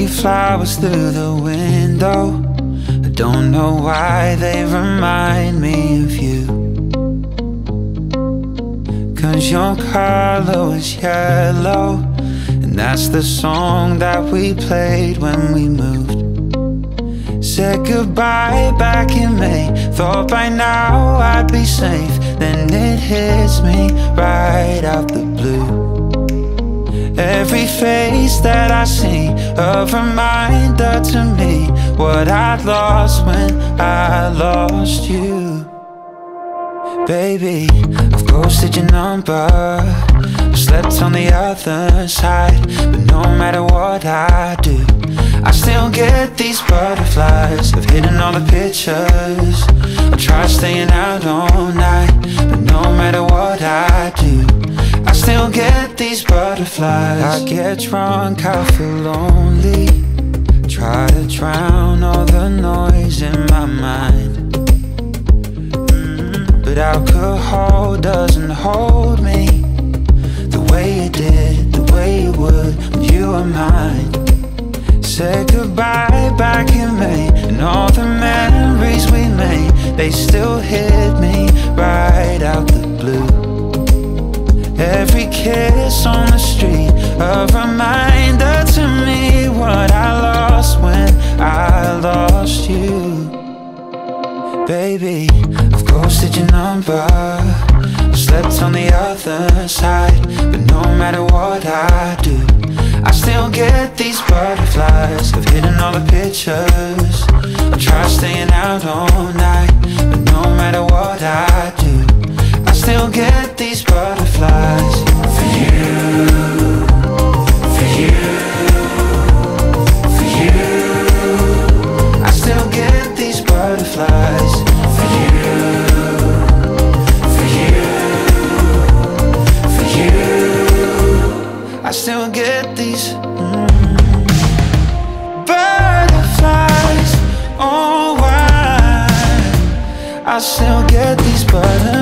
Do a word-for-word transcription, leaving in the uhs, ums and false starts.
flowers through the window. I don't know why they remind me of you, 'cause your color was yellow, and that's the song that we played when we moved. Said goodbye back in May, thought by now I'd be safe. Then it hits me right out the blue. Every face that I see, a reminder to me what I'd lost when I lost you. Baby, I've ghosted your number, I've slept on the other side, but no matter what I do, I still get these butterflies. I've hidden all the pictures, I try staying out all night, but no matter what I do, I still get these butterflies. I get drunk, I feel lonely, try to drown all the noise in my mind. mm, But alcohol doesn't hold me the way it did, the way it would when you were mine. Said goodbye back in May, and all the memories we made, they still hit me right out the blue. Every kiss on the street, a reminder to me what I lost when I lost you. Baby, I've ghosted your number, I've slept on the other side, but no matter what I do, I still get these butterflies. I've hidden all the pictures, I try staying out all night, but no matter what I do, I still get these butterflies. For you, for you, for you, I still get these butterflies. For you, for you, for you, I still get these mm, butterflies. Oh, why I still get these butterflies.